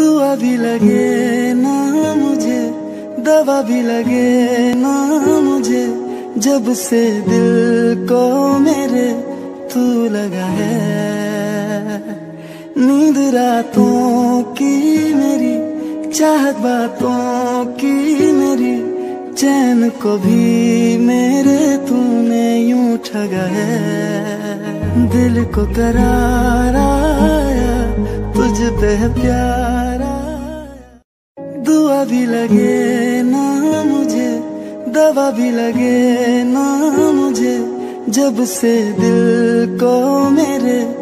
दुआ भी लगे ना मुझे, दवा भी लगे ना मुझे, जब से दिल को मेरे तू लगा है। नींद रातों की मेरी, चाहत बातों की मेरी, चैन को भी मेरे तूने यूं ठगा है। दिल को करार आया, तुझ पे है प्यार आया। दुआ भी लगे ना मुझे, दवा भी लगे ना मुझे, जब से दिल को मेरे